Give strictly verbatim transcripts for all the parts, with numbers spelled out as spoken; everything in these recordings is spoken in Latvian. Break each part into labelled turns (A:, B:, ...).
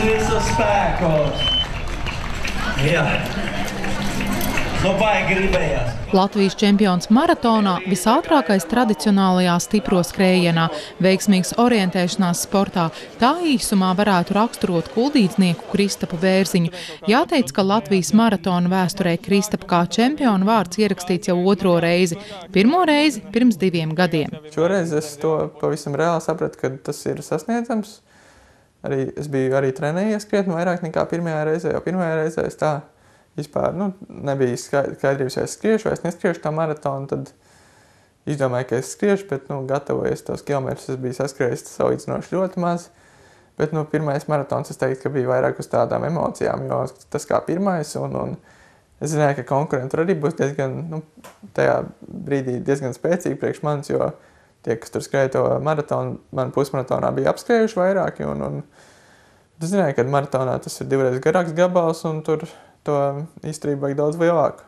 A: visus spēkos. Jā. Nu, baigi gribējās.
B: Latvijas čempions maratonā, visātrākais tradicionālajā stipro skrējienā, veiksmīgs orientēšanās sportā. Tā īsumā varētu raksturot kuldīdznieku Kristapu Bērziņu. Jāteic, ka Latvijas maratona vēsturē Kristapa kā čempiona vārds ierakstīts jau otro reizi. Pirmo reizi pirms diviem gadiem.
C: Šoreiz es to pavisam reāli sapratu, ka tas ir sasniedzams. Arī, es biju arī trenējies krietni vairāk nekā pirmajā reizē, jo pirmajā reizē es tā vispār nu, nebija skaidrības, vai es skriešu vai es neskriešu tā maratonu, tad izdomāju, ka es skriešu, bet nu, gatavojies tos kilometrus, es biju saskrējis salīdzinoši ļoti maz. Bet nu, pirmais maratons es teiktu, ka bija vairāk uz tādām emocijām, jo tas kā pirmais, un, un es zināju, ka konkurenti arī būs diezgan, nu, tajā brīdī diezgan spēcīgi priekš manis, jo tie, kas tur skrēja to maratonu, man pusmaratonā bija apskrējuši vairāki, un, un es zināju, ka maratonā tas ir divreiz garāks gabals, un tur to īstenībā vajag daudz lielāku.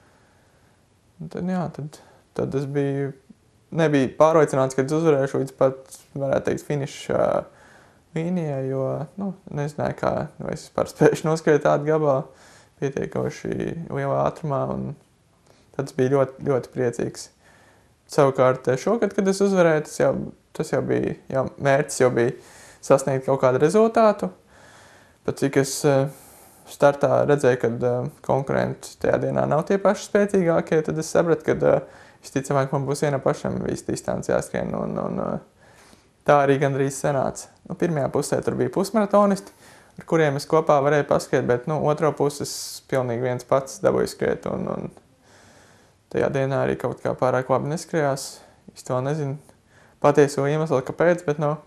C: Un tad, jā, tad, tad es biju, nebija pārliecināts, ka es uzvarēšu līdz pat, varētu teikt, finiša līnijai, jo, nu, nezināju, kā, vai es vispār spējuši noskriet tādu gabalu pietiekoši lielā ātrumā, un tad es biju ļoti, ļoti priecīgs. Savukārt šogad, kad es uzvarēju, tas jau, tas jau bija, jau mērķis jau bija sasniegt kaut kādu rezultātu, pat cik es startā redzēju, ka konkurenti tajā dienā nav tie paši spēcīgākie, tad es sapratu, ka visticamāk man būs viena pašam visu distanci jāskrien, un, un tā arī gandrīz sanāca. Nu, pirmajā pusē tur bija pusmaratonisti, ar kuriem es kopā varēju paskriet, bet nu, otro puses pilnīgi viens pats dabūju skriet, un, un tajā dienā arī kaut kā pārāk labi neskrējās. Es to nezinu patieso iemeslu, kāpēc, bet nu,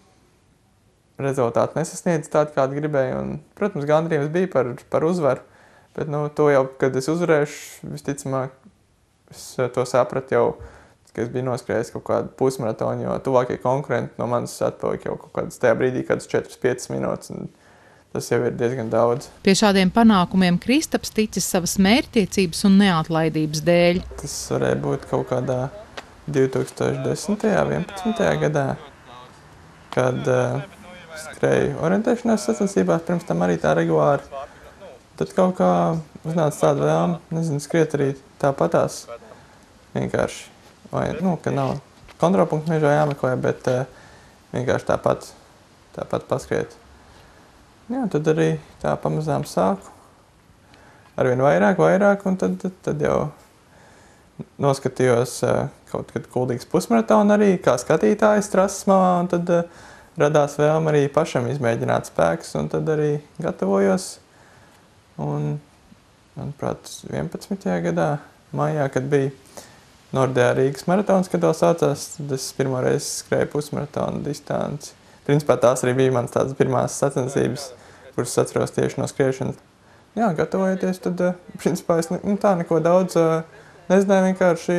C: rezultāti nesasniedz tādu, kādu gribēju. Un, protams, gandrījums bija par, par uzvaru, bet nu, to jau, kad es uzvarēšu, visticamāk, es to sapratu jau, ka es biju noskrējis kaut kādu pusmaratonu, jo tuvākie konkurenti no manis atpalika jau kaut kādas tajā brīdī, kādas četras piecas minūtes. Un tas jau ir diezgan daudz.
B: Pie šādiem panākumiem Kristaps ticis savas mērķtiecības un neatlaidības dēļ.
C: Tas varēja būt kaut kādā divi tūkstoši desmitajā, vienpadsmitajā gadā, kad uh, skrēju orientēšanās sacensībās, pirms tam arī tā regulāri. Tad kaut kā uznāca tāda vēlme, nezinu, skriet arī tāpatās vienkārši. Vai, nu, ka nav kontrolpunktu mežā jāmeklē, bet uh, vienkārši tāpat, tāpat paskriet. Jā, tad arī tā pamazām sāku. Arvien vairāk, vairāk, un tad, tad, tad jau noskatījos uh, kaut kad kuldīgas pusmaratonu arī, kā skatītājs trases malā, un tad uh, radās vēlme arī pašam izmēģināt spēkus, un tad arī gatavojos. Un, manuprāt, vienpadsmitajā gadā, maijā, kad bija Nordea Rīgas maratons, kad vēl sācās, tad es pirmo reizi skrēju pusmaratonu distanci. Principā tās arī bija manas tādas pirmās sacensības, kuras atceros tieši no skriešanas. Jā, gatavojoties, tad, principā, es nu, tā neko daudz uh, nezināju, vienkārši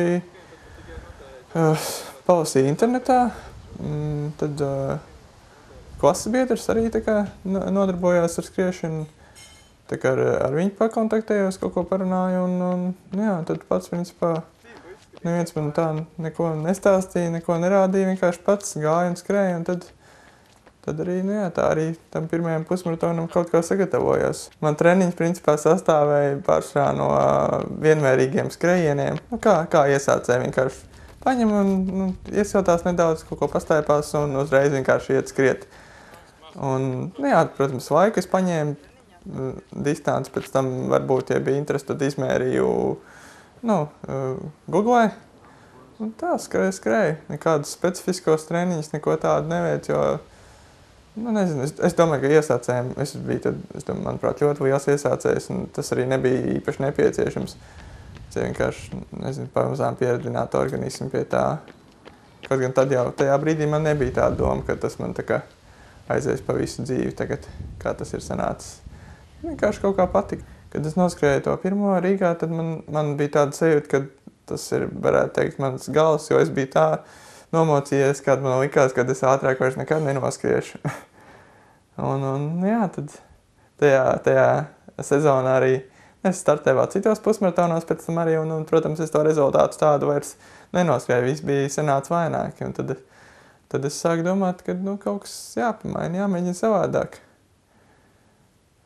C: uh, palasīju internetā. Mm, tad uh, klases biedrs arī tā kā nodarbojās ar skriešanu. Tā kā ar, ar viņu pakontaktējos, kaut ko parunāju, un, un jā, tad pats, principā, neviens man tā neko nestāstīja, neko nerādīja, vienkārši pats gāja un skrēja, un tad Tad arī, nu jā, tā arī tam pirmajam pusmaratonam kaut kā sagatavojos. Man treniņš principā sastāvēja pārsvarā no vienmērīgiem skrējieniem. Nu, kā, kā iesācēji vienkārši paņem un nu, iesildās nedaudz, kaut ko pastaipās un uzreiz vienkārši iet skriet. Un, nu jā, protams, laiku es paņēmu distanci, pēc tam varbūt, ja bija interesi, tad izmērīju, nu, Googlē. Un tā, skrēju, skrēju. Nekādus specifiskos treniņus, neko tādu neveic, jo Nu, nezinu, es, es domāju, ka iesācējiem, es biju tad, es domāju, manuprāt, ļoti liels iesācējs, un tas arī nebija īpaši nepieciešams. Es vienkārši, nezinu, pamazām pieredzināt organismu pie tā. Kaut gan tad jau tajā brīdī man nebija tāda doma, ka tas man tā kā aizies pa visu dzīvi tagad, kā tas ir sanācis. Vienkārši kaut kā patika. Kad es noskrēju to pirmo Rīgā, tad man, man bija tāda sajūta, ka tas ir, varētu teikt, mans gals, jo es biju tā, nomocījies, kad man likās, ka es ātrāk vairs nekad nenoskriešu. un, un, jā, tad tajā, tajā sezonā arī es startēju vēl citos pusmaratonos pēc tam arī, un, un, protams, es to rezultātu tādu vairs nenoskrēju, viss bija sanāca vaināki. Un tad, tad es sāku domāt, ka nu, kaut kas jāpamaina, jāmēģina savādāk.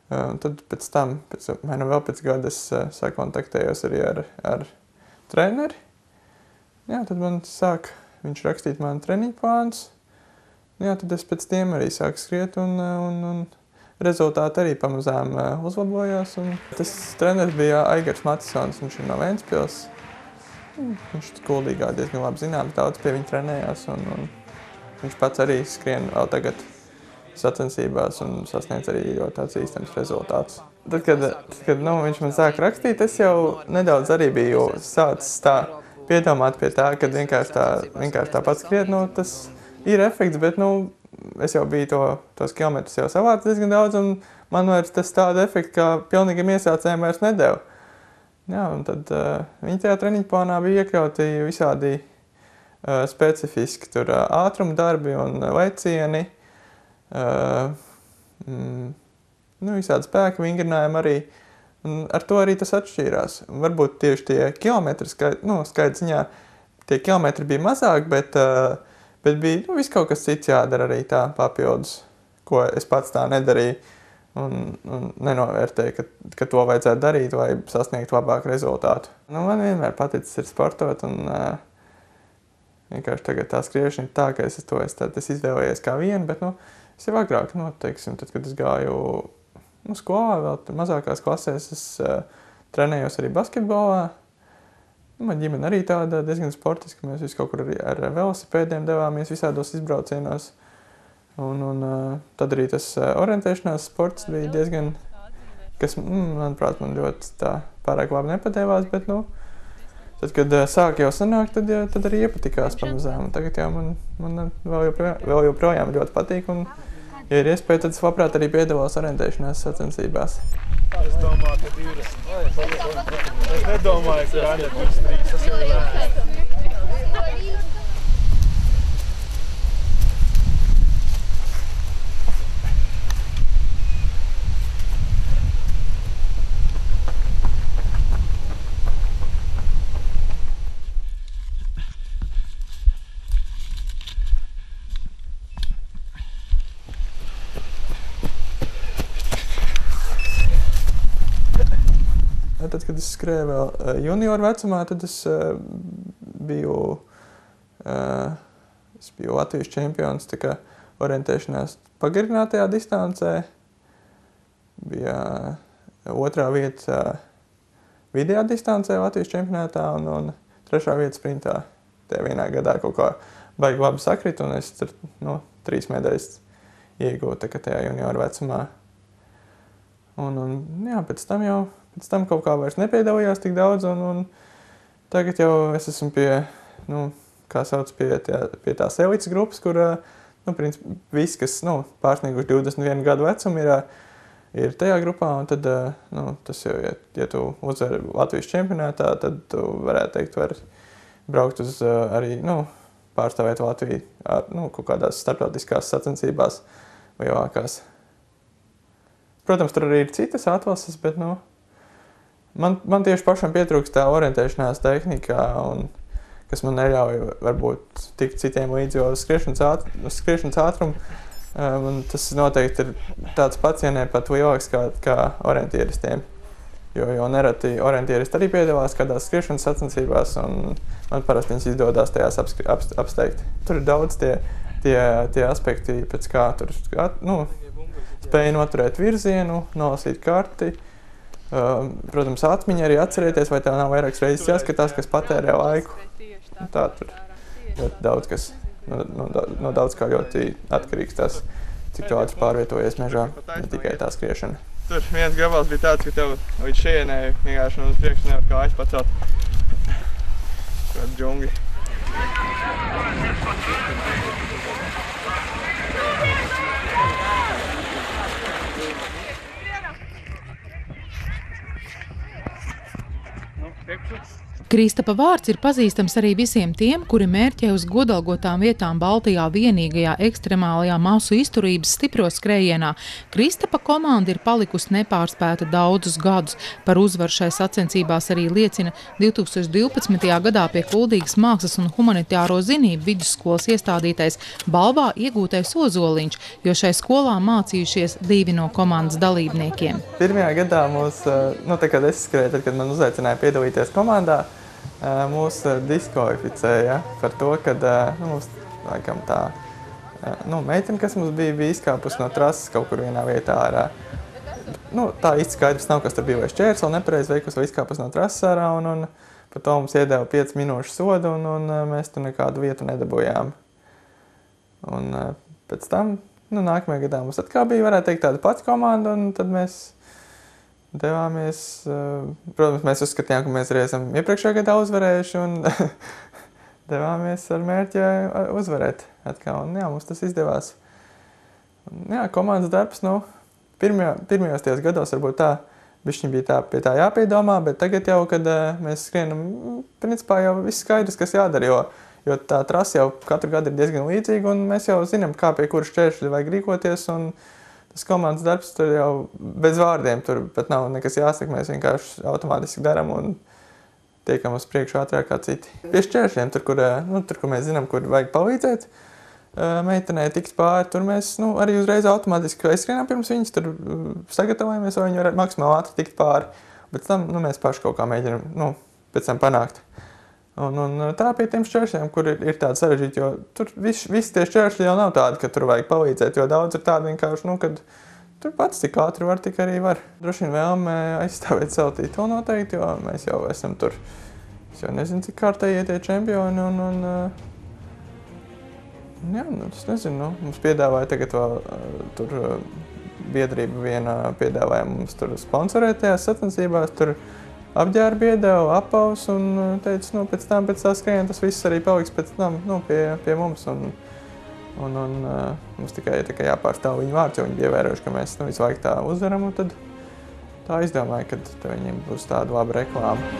C: Un tad pēc tam, pēc, vai nu vēl pēc gada, es sakontaktējos arī ar, ar treneri. Jā, tad man sāk viņš rakstīt man treniņu plānus. Jā, tad es pēc tiem arī sāku skriet un, un, un rezultāti arī pamazām uzlabojās. Un tas treneris bija Aigars Matisons, viņš ir no Ventspils. Viņš Kuldīgā diezgan labi zināms, daudz pie viņa trenējās. Un, un viņš pats arī skrien vēl tagad sacensībās un sasniedz arī ļoti atzīstams rezultāts. Tad, kad, tad, kad nu, viņš man sāk rakstīt, es jau nedaudz arī biju sācis tā piedomāt pie tā, ka vienkārši tā, vienkārši tā pats skriet, nu, tas ir efekts, bet nu, es jau biju to, tos kilometrus jau savācis diezgan daudz, un man vairs tas tāda efekta, kā pilnīgiem iesācējiem vairs nedeva. Jā, un tad uh, viņi tajā treniņu plānā bija iekļauti visādi uh, specifiski, tur uh, ātruma darbi un lecieni, uh, mm, nu, visādi spēka vingrinājumi arī. Un ar to arī tas atšķīrās. Varbūt tieši tie kilometri, skaidrs, nu, skaidrs ziņā, tie kilometri bija mazāk, bet, uh, bet bija nu, viss kaut kas cits jādara arī tā papildus, ko es pats tā nedarīju un, un nenovērtēju, ka, ka to vajadzētu darīt, lai sasniegtu labāku rezultātu. Nu, man vienmēr paticis ir sportot un uh, vienkārši tagad tā skriešana ir tā, ka es to es, es izvēlējies kā vienu, bet nu, es jau agrāk, nu, teiksim, tad, kad es gāju Nu, skolā vēl mazākās klasēs es uh, trenējos arī basketbolā. Nu, man ģimene arī tāda diezgan sportiska. Mēs visi kaut kur arī ar velosipēdiem devāmies visādos izbraucienos. Un, un uh, tad arī tas uh, orientēšanās sports bija diezgan, kas, mm, manuprāt, man ļoti tā pārāk labi nepadēvās, bet, nu, tad, kad uh, sāk jau sanākt, tad, ja, tad arī iepatikās pamazām. Un tagad jau man, man vēl, joprojām, vēl joprojām ļoti patīk. Un, ja ir iespēja, tad es labprāt arī piedalos orientēšanās sacensībās.
D: Es domāju, ka divdesmit. Es nedomāju, ka Randa divdesmit trīs. Tas jau ir vērts.
C: Tad, kad es skrēju vēl junioru vecumā, tad es uh, biju, uh, es biju Latvijas čempions tā kā orientēšanās pagarinātajā distancē. Bija uh, otrā vieta uh, vidējā distancē Latvijas čempionātā un, un trešā vieta sprintā. Tajā vienā gadā kaut kā baigi labi sakrit un es tur, nu, trīs medaļas iegūtu tā kā tajā junioru vecumā. Un, un jā, pēc tam jau Pēc tam kaut kā vairs nepiedalījās tik daudz, un, un tagad jau es esmu pie, nu, kā sauc, pie, tie, pie tās elites grupas, kur, nu, princip, viss, kas, nu, pārsnieguši divdesmit vienu gadu vecumu, ir, ir tajā grupā, un tad, nu, tas jau, ja, ja tu uzvari Latvijas čempionātā, tad tu varētu teikt, var braukt uz arī, nu, pārstāvēt Latviju, ar, nu, kaut kādās starptautiskās sacensībās lielākās. Protams, tur arī ir citas atlases, bet, nu, Man, man tieši pašam pietrūkst tā orientēšanās tehnikā, un, kas man neļauj varbūt tikt citiem līdzi, jo skriešanas, āt, skriešanas ātrumu um, tas noteikti ir tāds pats, ja ne pat lielāks kā, kā orientieristiem. Jo, jo nereti orientieristi arī piedalās kādās skriešanas sacensībās, un man parasti viņas izdodās tajās apskri, ap, apsteigt. Tur ir daudz tie, tie, tie aspekti, pēc kā tur nu, spēja noturēt virzienu, nolasīt karti. Uh, protams, atmiņa arī atcerēties, vai tev nav vairākas reizes jāskatās, kas patērē laiku. Nu, tā tur ļoti daudz, kas no, no, no daudz kā ļoti atkarīgs tas, cik tu ātri pārvietojies mežā, ne tikai tā skriešana.
D: Tur viens gabals bija tāds, ka tev līdz šienē vienkārši no uz priekšu nevar kājas pacelt. Kāds džungļi. Priekšu.
B: Kristapa vārds ir pazīstams arī visiem tiem, kuri mērķē uz godalgotām vietām Baltijā vienīgajā ekstremālajā masu izturības stipro skrējienā. Kristapa komanda ir palikusi nepārspēta daudzus gadus. Par uzvaru šai sacensībās arī liecina divi tūkstoši divpadsmitajā gadā pie Kuldīgas mākslas un humanitāro zinību vidusskolas iestādītais balvā iegūtais ozoliņš, jo šai skolā mācījušies divi no komandas dalībniekiem.
C: Pirmajā gadā mūs, nu, tā, kad es skrēju, tad, kad man uzaicināja piedalīties komandā, mūs diskvalificēja par to, ka nu, mums, laikam, tā nu, meitene, kas mums bija, bija izkāpus no trases kaut kur vienā vietā ārā. Nu, tā īsti skaidrs nav, kas tur bija vai šķērs, vai nepareiz veikus, vai izkāpus no trases ārā, un, un par to mums iedeva pieci minūšu sodu, un, un mēs tur nekādu vietu nedabujām. Un pēc tam, nu, nākamajā gadā mums atkal bija, varētu teikt, tāda pati komanda, un tad mēs devāmies, protams, mēs uzskatījām, ka mēs arī esam iepriekšējā gadā uzvarējuši un devāmies ar mērķi uzvarēt atkal. Un jā, mums tas izdevās. Un, jā, komandas darbs, nu, pirmajā, pirmajos tajos gados varbūt tā, bišķiņ bija tā, pie tā jāpiedomā, bet tagad jau, kad mēs skrienam, principā jau viss skaidrs, kas jādara, jo, jo tā trasa jau katru gadu ir diezgan līdzīga un mēs jau zinām, kā pie kura šķēršļa vajag rīkoties un tas komandas darbs tur jau bez vārdiem, tur pat nav nekas jāsaka, mēs vienkārši automātiski darām un tiekam uz priekšu ātrāk kā citi. Pie šķēršļiem, tur, kur, nu, tur, kur mēs zinām, kur vajag palīdzēt meitenei tikt pāri, tur mēs nu, arī uzreiz automātiski aizskrienām pirms viņas, tur sagatavojamies, lai viņi varētu maksimāli ātri tikt pāri. Pēc tam nu, mēs paši kaut kā mēģinām nu, pēc tam panākt. Un, un tā pie tiem šķēršļiem, kur ir, ir tādi sarežģīti, jo tur visi, visi tie šķēršļi jau nav tādi, ka tur vajag palīdzēt, jo daudz ir tādi vienkārši, nu, kad tur pats tik ātri var, tik arī var. Droši vien vēlme aizstāvēt savu titulu noteikti, jo mēs jau esam tur, es jau nezinu, cik kārtējie tie čempioni, un, un, un jā, nu, es nezinu, nu, mums piedāvāja tagad vēl tur biedrība viena piedāvāja mums tur sponsorēt tajās sacensībās, tur apģērbu iedeva, apaus un teica, nu, pēc tam, pēc tā skriena, tas viss arī paliks pēc tam, nu, pie, pie mums. Un, un, un mums tikai, tikai jāpārstāv viņu vārds, jo viņi bija ievērojuši, ka mēs nu, visu laiku tā uzvaram, un tad tā izdomāja, ka viņiem būs tāda laba reklāma.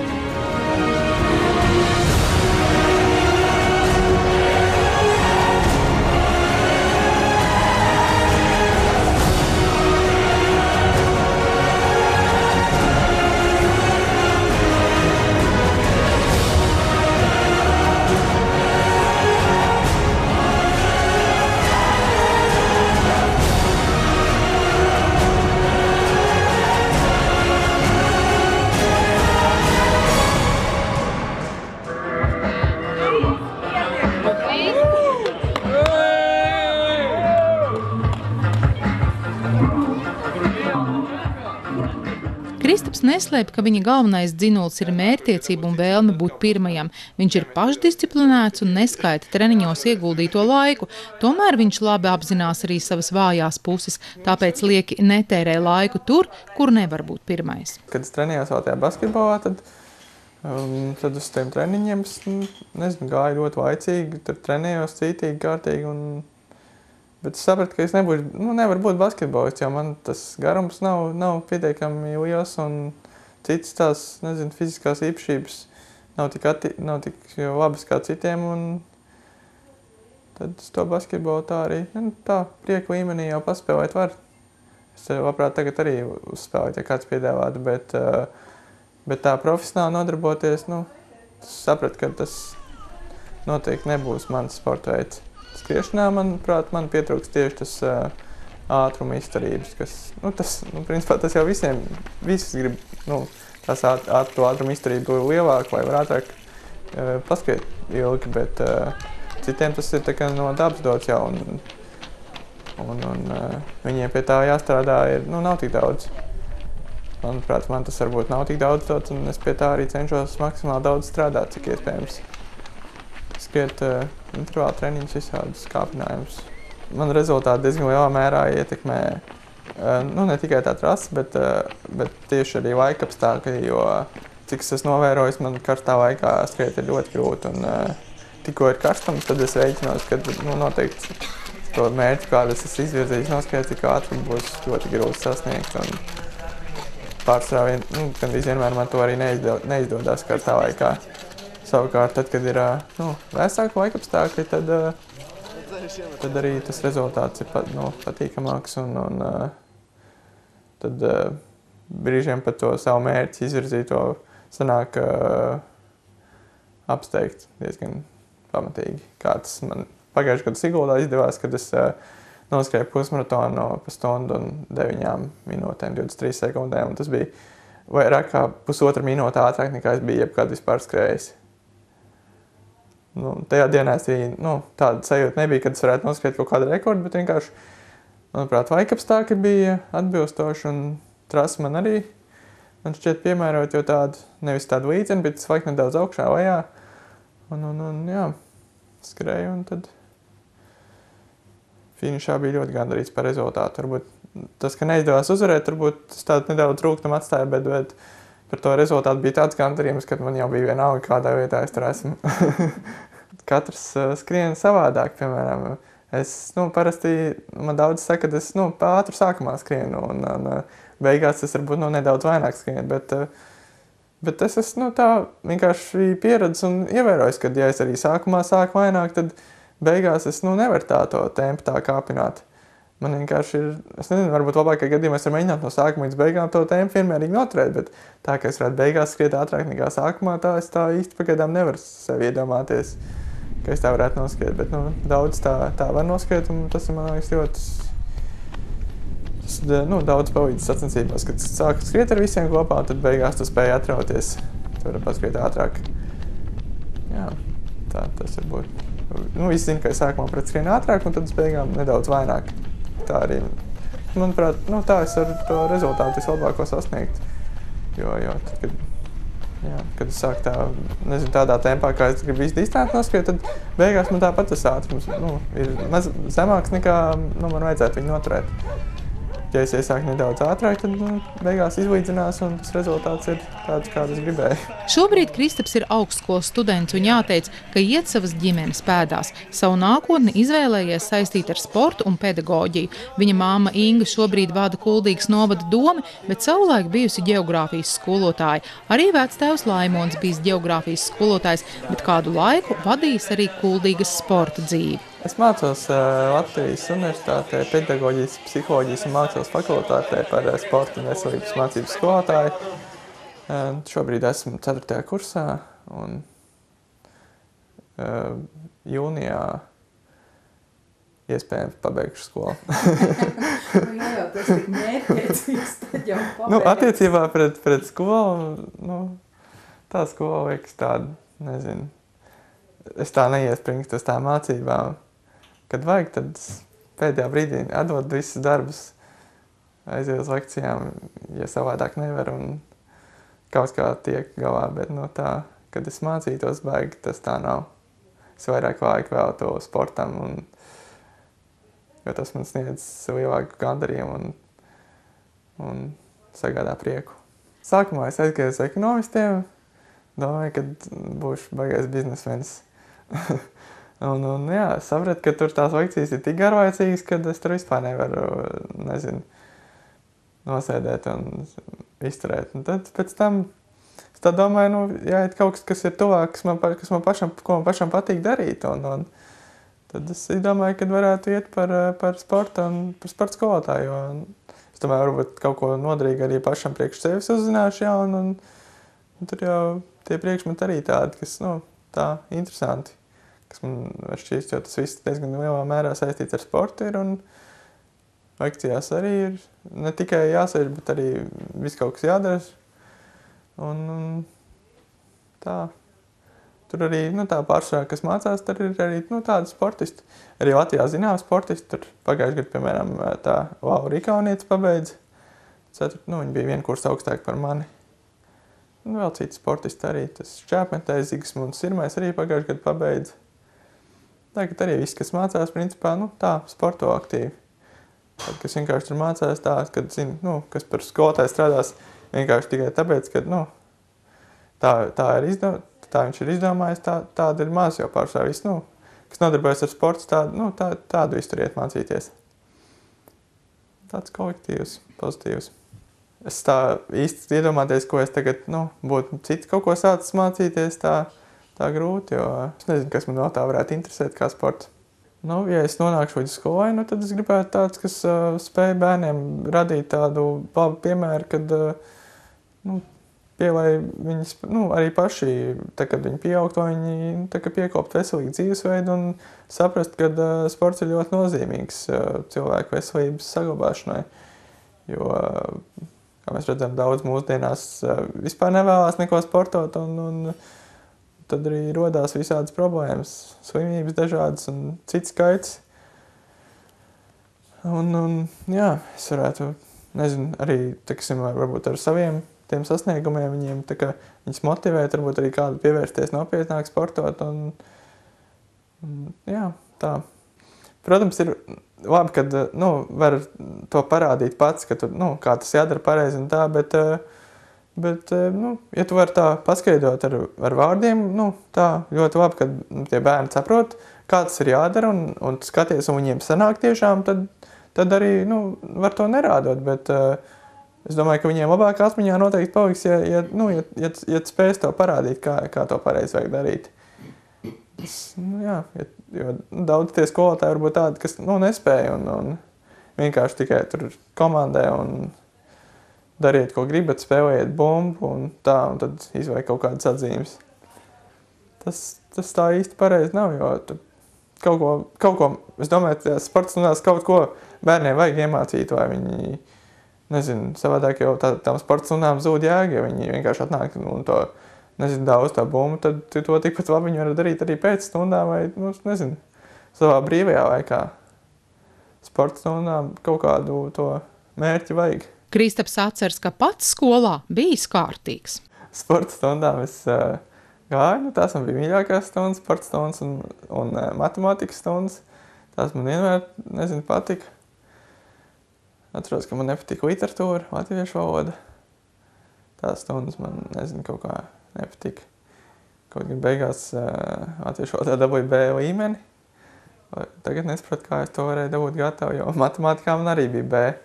B: Kristaps neslēp, ka viņa galvenais dzinulis ir mērķtiecība un vēlme būt pirmajam. Viņš ir pašdisciplinēts un neskaita treniņos ieguldīto laiku. Tomēr viņš labi apzinās arī savas vājās puses, tāpēc lieki netērē laiku tur, kur nevar būt pirmais.
C: Kad es trenējos vēl tajā basketbolā, tad, um, tad uz tiem treniņiem es, nezinu, gāju ļoti laicīgi, tur trenējos cītīgi, kārtīgi. Un, bet es sapratu, ka es nebūšu, nu, nevaru būt basketbolists, jo man tas garums nav, nav pietiekami liels un citas tās, nezinu, fiziskās īpašības nav tik, atti, nav tik labas kā citiem. Un tad es to basketbolu tā arī, nu, tā prieka līmenī jau paspēlēt var. Es labprāt tagad arī uzspēlēt, ja kāds piedāvātu, bet, bet tā profesionāli nodarboties, nu, sapratu, ka tas noteikti nebūs mans sporta veids. Skriešanā, manuprāt, man pietrūks tieši tas uh, ātruma izturības, kas, nu, tas, nu, principā tas jau visiem, visus grib, nu, tās āt, āt, to ātruma izturību lielāku, lai var ātrāk uh, paskriet ilgi, bet uh, citiem tas ir tā kā no dabas dots jau, un, un, un uh, viņiem pie tā jāstrādā ir, nu, nav tik daudz. Manuprāt, man tas varbūt nav tik daudz dots, un es pie tā arī cenšos maksimāli daudz strādāt, cik iespējams. Skriet uh, intervālu treniņus, visādus kāpinājumus. Man rezultāti diezgan lielā mērā ietekmē uh, nu, ne tikai tā trasa, bet, uh, bet tieši arī laika apstākļi, jo cik es esmu novērojis, man karstā laikā skriet ir ļoti grūti. Un, uh, tikko ir karstums, tad es reiķinos, ka nu, noteikti to mērķi, kādas es izvirzījis noskriet, cik ātri būs ļoti grūti sasniegt. Un, pārsvarā vien, nu, gandrīz vienmēr man to arī neizdo, neizdodas kā tā vai kā. Savukārt, tad, kad ir nu, vēsāki laikapstākļi, tad, tad arī tas rezultāts ir pat, nu, patīkamāks un, un tad brīžiem pat to savu mērķi izvirzīto sanāk apsteigt diezgan pamatīgi. Kā tas man pagājušajā gadā Siguldā izdevās, kad es noskrēju pusmaratonu pa stundu un deviņām minūtēm, divdesmit trīs sekundēm, un tas bija vairāk kā pusotra minūte ātrāk nekā es biju jebkad vispār skrējis. Nu, tajā dienā es arī, nu, tāda sajūta nebija, kad es varētu noskrēt kaut kādu rekordu, bet vienkārši, manuprāt, laikapstākļi bija atbilstoši un trasa man arī, man šķiet piemērot jau tādu, nevis tādu līdzeni, bet es vajag nedaudz augšā vajā, un, un, un jā, skrēju un tad finišā bija ļoti gandarīts par rezultātu. Varbūt tas, ka neizdevās uzvarēt, varbūt tas tādu nedaudz rūgtam atstāja, bet, bet par to rezultātu bija tāds gandarījums, ka man jau bija vienalga, kādā vietā es tur esmu. Katrs uh, skrien savādāk, piemēram. Es, nu, parasti, man daudz saka, ka es, nu, pa ātru sākumā skrienu, un, un uh, beigās es varbūt, nu, nedaudz vairāk skrienu, bet, uh, bet es esmu, nu, tā vienkārši pieredzis un ievērojis, ka, ja es arī sākumā sāku vairāk, tad beigās es, nu, nevaru tā to tempu tā kāpināt. Man vienkārši ir, es nezinu, varbūt labākajā gadījumā es varu mēģināt no sākuma līdz beigām to tempu vienmērīgi noturēt, bet tā, ka es varētu beigās skriet ātrāk nekā sākumā, tā es tā īsti pagaidām nevaru sev iedomāties, ka es tā varētu noskriet, bet, nu, daudz tā, tā var noskriet, un tas ir, man liekas, ļoti, tas, nu, daudz palīdz sacensībās, kad sāk skriet ar visiem kopā, un tad beigās tu spēj atrauties, tu vari paskriet ātrāk. Jā, tā tas var būt. Nu, visi zina, ka es sākumā pret skrienu ātrāk, un tad es beigām nedaudz vairāk. Tā arī, manuprāt, nu, tā es ar to rezultātu vislabāko sasniegt. Jo, jo tad, kad, jā, kad es sāku tā, nezinu, tādā tempā, kā es gribu visu distanci noskriet, tad beigās man tāpat tas ātrums, nu, ir maz zemāks nekā, nu, man vajadzētu viņu noturēt. Ja es iesāku nedaudz ātrāk, tad, nu, beigās izlīdzinās, un tas rezultāts ir tāds, kādu es gribēju.
B: Šobrīd Kristaps ir augstskolas students un jāteic, ka iet savas ģimenes pēdās. Savu nākotni izvēlējies saistīt ar sportu un pedagoģiju. Viņa māma Inga šobrīd vada Kuldīgas novada domi, bet savulaik bijusi ģeogrāfijas skolotāja. Arī vectēvs Laimons bijis ģeogrāfijas skolotājs, bet kādu laiku vadījis arī Kuldīgas sporta dzīvi.
C: Es mācos uh, Latvijas Universitātē pedagoģijas, psiholoģijas un mākslas fakultātē par uh, sporta un veselības mācības skolotāju. Uh, šobrīd esmu ceturtajā kursā un uh, jūnijā iespējams pabeigšu skolu.
E: Nu, jā, tas tik mērķiecīgs, tad jau pabeigšu.
C: Nu, attiecībā pret, pret skolu, nu, tā skola liekas tāda, nezinu, es tā neiespringstu uz tām mācībām. Kad vajag, tad pēdējā brīdī atdod visus darbus, aiziet uz lekcijām, ja savādāk nevar un kaut kā tiek galā, bet no tā, kad es mācītos baigi, tas tā nav. Es vairāk laiku vēl to sportam, un, jo tas man sniedz lielāku gandarījumu un, un sagādā prieku. Sākumā es aizgāju uz ekonomistiem, domāju, ka būšu baigais biznesmenis. Un, un jā, es sapratu, ka tur tās lekcijas ir tik garlaicīgas, ka es tur vispār nevaru, nezinu, nosēdēt un izturēt. Un tad pēc tam es tā domāju, nu, jāiet kaut kas, kas ir tuvāk, kas man, kas man pašam, ko man pašam patīk darīt. Un, un tad es domāju, ka varētu iet par, par sportu un par sporta skolotāju. Jo es domāju, varbūt kaut ko noderīgi arī pašam priekš sevis uzzināšu, jā, un, un, un tur jau tie priekšmeti arī tādi, kas, nu, tā interesanti. Kas man var šķīst, jo tas viss diezgan lielā mērā saistīts ar sportu ir, un lekcijās arī ir ne tikai jāsēž, bet arī viss kaut kas jādara. Un, un tā, tur arī, nu, tā pārsvarā, kas mācās, tur ir arī, nu, tādi sportisti. Arī Latvijā zinām sportisti, tur pagājuši gadu, piemēram, tā Laura Ikaunietis pabeidza. Ceturt, nu, viņa bija vienu kursu augstāk par mani. Un vēl citi sportisti arī, tas šķēpmetējs, Zigismunds Sirmais arī pagājuši gadu pabeidza. Tagad arī viss, kas mācās, principā, nu, tā, sporto aktīvi. Tad, kas vienkārši tur mācās tā, kad, zini, nu, kas par skolotāju strādās vienkārši tikai tāpēc, ka, nu, tā, tā, ir izdom, tā viņš ir izdomājis, tā, tāda ir maz jau pārsvarā viss, nu, kas nodarbojas ar sports, tā, nu, tā, tādu visu tur iet mācīties. Tāds kolektīvs, pozitīvs. es tā īsti iedomāties, ko es tagad, nu, būtu cits kaut ko sācis mācīties, tā, tā grūti, jo es nezinu, kas man vēl tā varētu interesēt kā sports. Nu, ja es nonākšu līdz skolai, nu, tad es gribētu tāds, kas uh, spēj bērniem radīt tādu labu piemēru, kad, uh, nu, pie, lai viņi, nu, arī paši, tā, kad viņi pieaug, to viņi, nu, tā, ka piekopt veselīgu dzīvesveidu un saprast, ka uh, sports ir ļoti nozīmīgs uh, cilvēku veselības saglabāšanai. Jo, uh, kā mēs redzam, daudz mūsdienās uh, vispār nevēlās neko sportot un, un tad arī rodās visādas problēmas, slimības dažādas un cits skaits. Un, un jā, es varētu, nezinu, arī, teksim, varbūt ar saviem tiem sasniegumiem viņiem, tā kā viņus motivēt, varbūt arī kādu pievērsties nopietnāk sportot un, un jā, tā. Protams, ir labi, kad, nu, var to parādīt pats, ka tu, nu, kā tas jādara pareizi un tā, bet Bet, nu, ja tu vari tā paskaidrot ar, ar vārdiem, nu, tā ļoti labi, kad tie bērni saprot, kā tas ir jādara un, un skaties, un viņiem sanāk tiešām, tad, tad arī, nu, var to nerādot, bet uh, es domāju, ka viņiem labāk atmiņā noteikti paliks, ja, ja, nu, ja, ja, ja spēs to parādīt, kā, kā to pareizi vajag darīt. Tas, nu, jā, ja, jo daudz tie skolotāji varbūt tādi, kas, nu, nespēja un, un vienkārši tikai tur komandē un dariet, ko gribat, spēlējiet bumbu un tā, un tad izvajag kaut kādas atzīmes. Tas, tas tā īsti pareizi nav, jo tu kaut ko, kaut ko, es domāju, ka sports stundās kaut ko bērniem vajag iemācīt, vai viņi, nezinu, savādāk jau tā, tām sports stundām zūd jēga, ja viņi vienkārši atnāk un to, nezinu, daudz tā bumbu, tad tu to tikpat labi viņi var darīt arī pēc stundām vai, nu, nezinu, savā brīvajā laikā. Sports stundām kaut kādu to mērķi vajag.
B: Kristaps atceras, ka pats skolā bijis kārtīgs.
C: Sporta stundām es uh, gāju, nu tās man bija mīļākās stundas, sporta stundas un, un uh, matemātikas stundas. Tās man vienmēr, nezinu, patika. Atceros, ka man nepatika literatūra, latviešu valoda. Tās stundas man, nezinu, kaut kā nepatika. Kaut gan beigās uh, latviešu valodā dabūju B līmeni. Tagad nesapratu, kā es to varēju dabūt gatavu, jo matemātikā man arī bija B.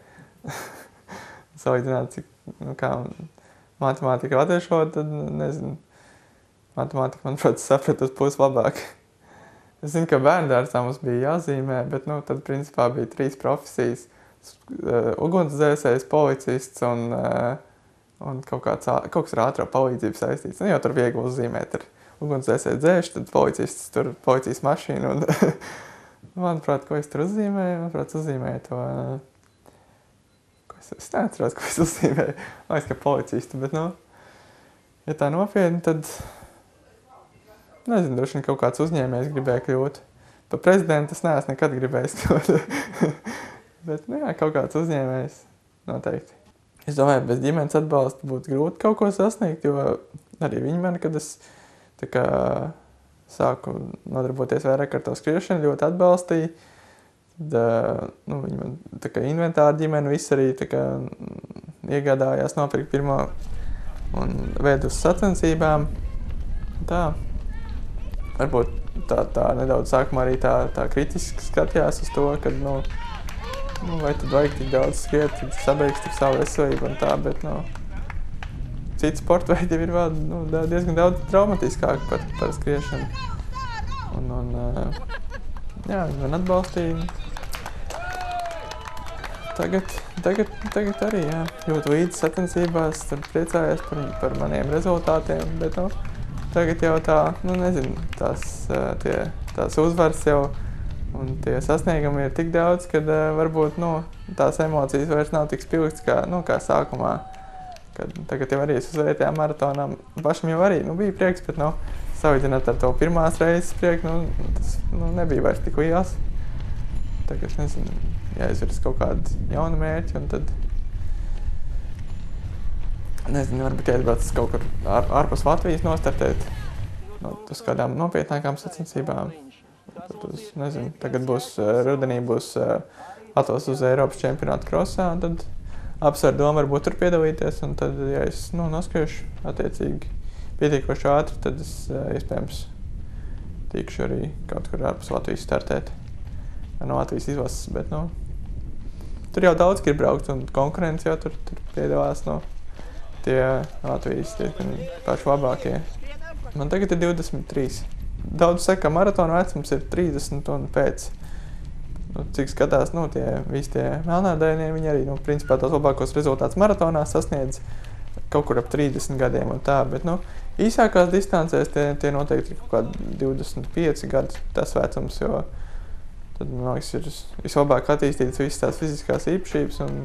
C: Salīdzināt, cik, nu, kā matemātika latviešu valoda, tad, nezinu, matemātika, manuprāt, sapratu uz pusi labāk. Es zinu, ka bērndārzā mums bija jāzīmē, bet, nu, tad, principā, bija trīs profesijas. Uh, ugunsdzēsējs, policists un, uh, un kaut kāds, kaut kas ar ātrā palīdzību saistīts. Nu, jau tur viegli uzzīmēt ar ugunsdzēsēju dzēšu, tad policists tur policijas mašīnu un, manuprāt, ko es tur uzzīmēju? Manuprāt, uzzīmēju to... Uh, Es neatceros, ko es uzzīmēju. Man liekas, ka policistu, bet, nu, ja tā nopietni, tad, nezinu, droši vien kaut kāds uzņēmējs gribēja kļūt. Par prezidentu es neesmu nekad gribējis kļūt. Bet, nu jā, kaut kāds uzņēmējs noteikti. Es domāju, bez ģimenes atbalsta būtu grūti kaut ko sasniegt, jo arī viņi mani, kad es tā kā sāku nodarboties vairāk ar to skriešanu, ļoti atbalstīja. Tad, nu, viņi man tā kā inventāru ģimeni visu arī tā kā iegādājās nopirkt pirmo un ved uz sacensībām. Tā, varbūt tā, tā nedaudz sākumā arī tā, tā kritiski skatījās uz to, kad, nu, nu, vai tad vajag tik daudz skriet, tad sabeigst tik savu veselību un tā, bet, nu, citi sporta veidi ir vēl, nu, diezgan daudz traumatiskāk par, par skriešanu. Un, un, jā, viņi man atbalstīja. Tagad, tagad, tagad arī, jā, jūtu līdzi sacensībās, tad priecājos par, par maniem rezultātiem, bet, nu, tagad jau tā, nu, nezinu, tās, tie, tās uzvaras jau un tie sasniegumi ir tik daudz, kad varbūt, nu, tās emocijas vairs nav tik spilgts kā, nu, kā sākumā. Kad tagad jau arī es uzvarēju maratonā, pašam jau arī, nu, bija prieks, bet, nu, salīdzināt ar to pirmās reizes prieku, nu, tas, nu, nebija vairs tik liels. Tagad, nezinu, jāizvirs kaut kādi jauni mērķi, un tad, nezinu, varbūt jāizbrauc kaut kur ār, ārpus Latvijas nostartēt, no, uz kādām nopietnākām sacensībām. Tad uz, nezinu, tagad būs, rudenī būs Latvijas uz Eiropas čempionātu krosā, un tad apsver domu varbūt tur piedalīties, un tad, ja es, nu, noskriešu attiecīgi pietiekoši ātri, tad es, iespējams, tikšu arī kaut kur ārpus Latvijas startēt. No Latvijas izlases, bet, nu, tur jau daudz grib braukt, un konkurence jau tur, tur piedalās no tie Latvijas tie paši labākie. Man tagad ir divdesmit trīs. Daudz saka, ka maratona vecums ir trīsdesmit un pēc. Nu, cik skatās, nu, tie visi tie melnādainie, viņi arī, nu, principā tos labākos rezultātus maratonā sasniedz kaut kur ap trīsdesmit gadiem un tā, bet, nu, īsākās distancēs tie, tie noteikti ir kaut kādi divdesmit pieci gadi tas vecums, jo tad, man liekas, ir vislabāk attīstītas visas tās fiziskās īpašības un,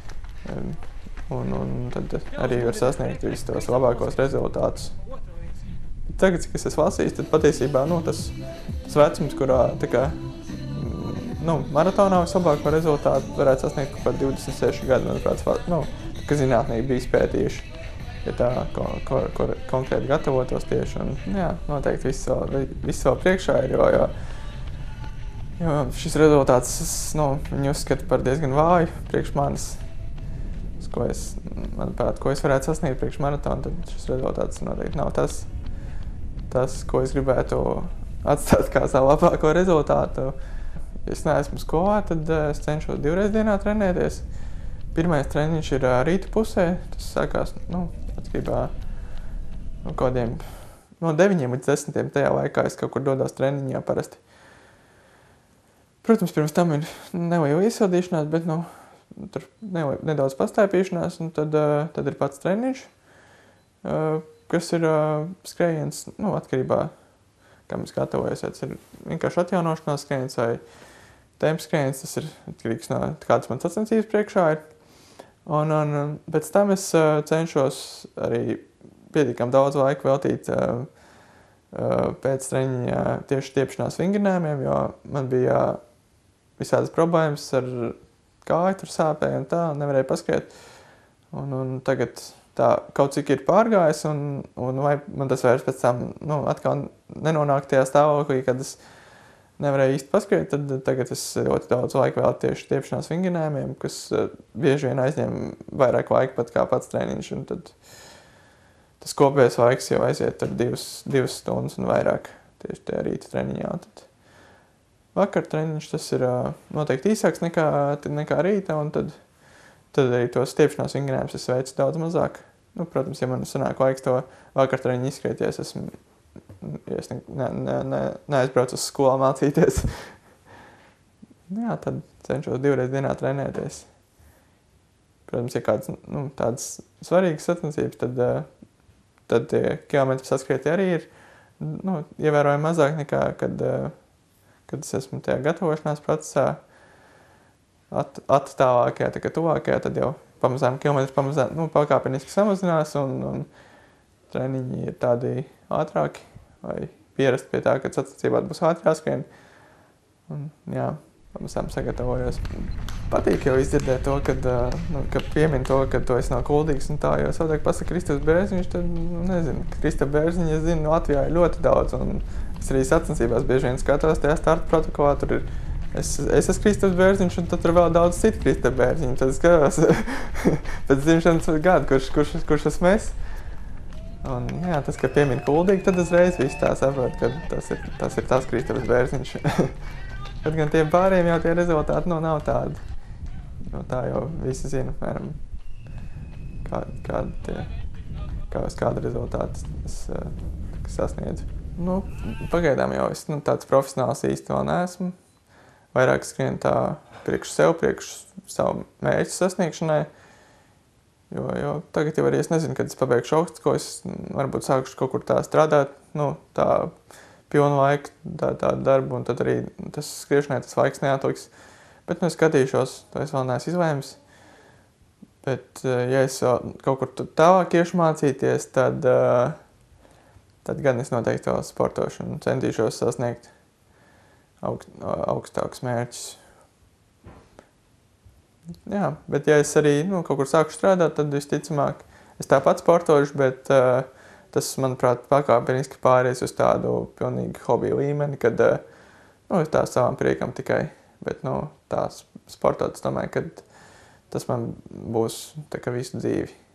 C: un, un tad arī var sasniegt visus tos labākos rezultātus. Tagad, cik es esmu lasījis, tad patiesībā, nu, tas, tas vecums, kurā, tā kā, nu, maratonā vislabāko rezultātu varētu sasniegt kaut kādi divdesmit seši gadi, manuprāt, nu, ka zinātnieki bija izpētījuši, ja tā ko, ko, ko konkrēti gatavotos tieši, un, jā, noteikti viss vēl, viss vēl priekšā ir, jo, jo, jo šis rezultāts, nu, viņi uzskata par diezgan vāju priekš manis, ko es, manuprāt, ko es varētu sasniegt priekš maratonu, tad šis rezultāts noteikti nav tas, tas, ko es gribētu atstāt kā savu labāko rezultātu. Ja es neesmu skolā, tad es cenšos divreiz dienā trenēties. Pirmais treniņš ir rīta pusē, tas sākās, nu, atkarībā no kādiem, no deviņiem līdz desmitiem tajā laikā es kaut kur dodos treniņā parasti. Protams, pirms tam ir neliela iesildīšanās, bet, nu, tur nedaudz pastaipīšanās, un tad, tad ir pats treniņš, kas ir skrējiens, nu, atkarībā, kā mēs gatavojas, tas ir vienkārši atjaunošanās skrējiens vai tempa skrējiens, tas ir atkarīgs no kādas man sacensības priekšā ir. Un, un pēc tam es uh, cenšos arī pietiekami daudz laika veltīt uh, uh, pēc treniņa tieši stiepšanās vingrinājumiem, jo man bija visādas problēmas ar kāju, tur sāpēja un tā, nevarēja paskriet. Un, un tagad tā kaut cik ir pārgājis, un, un vai man tas vairs pēc tam, nu, atkal nenonāk tajā stāvoklī, kad es nevarēju īsti paskriet, tad tagad es ļoti daudz laika vēl tieši stiepšanās vingrinājumiem, kas uh, bieži vien aizņem vairāk laika pat kā pats treniņš, un tad tas kopējais laiks jau aiziet ar divas, divas stundas un vairāk tieši tajā rīta treniņā. Tad vakar treniņš tas ir uh, noteikti īsāks nekā, nekā rīta, un tad, tad arī tos stiepšanās vingrinājumus es veicu daudz mazāk. Nu, protams, ja man sanāk laiks to vakar treniņu izskriet, ja es esmu ja es ne, ne, ne, neaizbraucu uz skolā mācīties. Jā, tad cenšos divreiz dienā trenēties. Protams, ja kāds, nu, tādas svarīgas sacensības, tad, tad tie kilometri saskrieti arī ir, nu, ievērojami mazāk nekā, kad, kad es esmu tajā gatavošanās procesā. At, attālākajā, tā kā tuvākajā, tad jau pamazām kilometri pamazām, nu, pakāpeniski samazinās, un, un treniņi ir tādi ātrāki, vai pierast pie tā, ka sacensībā būs ātri jāskrien. Un, jā, pamazām sagatavojos. Patīk jau izdzirdēt to, kad, nu, ka piemin to, ka tu esi no Kuldīgas un tā, jo savādāk pasaka Kristaps Bērziņš, tad, nu, nezinu, Kristapa Bērziņa, es zinu, Latvijā ir ļoti daudz, un es arī sacensībās bieži vien skatos tajā starta protokolā, tur ir, es, es esmu Kristaps Bērziņš, un tad tur vēl daudz citu Kristapa Bērziņu, tad es skatos pēc dzimšanas gadu, kurš, kurš, kurš esmu es. Un, jā, tas, ka piemin Kuldīgi, tad uzreiz viss tā saprot, ka tas ir tas, ir tas Kristaps Bērziņš. Bet gan tiem pāriem jau tie rezultāti, nu, nav tādi. Jo tā jau visi zina, mēram, kā, kādi tie, kā uz kādu rezultātu es uh, sasniedzu. Nu, pagaidām jau es, nu, tāds profesionāls īsti vēl neesmu. Vairāk skrien tā priekš sev, priekš savu mērķu sasniegšanai. Jo, jo tagad jau arī es nezinu, kad es pabeigšu augstsko, es varbūt sākušu kaut kur tā strādāt, nu, tā pilnu laiku, tā, tā darbu, un tad arī tas skriešanai tas laiks neatliks. Bet, nu, es skatīšos, to es vēl neesmu izlēmis. Bet, ja es vēl kaut kur tālāk iešu mācīties, tad, tad gan es noteikti vēl sportošu un centīšos sasniegt augst, augstākus mērķus. Jā, bet ja es arī, nu, kaut kur sāku strādāt, tad visticamāk es tāpat sportošu, bet uh, tas, manuprāt, pakāpeniski pāries uz tādu pilnīgi hobiju līmeni, kad, uh, nu, tā savam priekam tikai, bet, nu, tā sportot, es domāju, ka tas man būs tā kā visu dzīvi.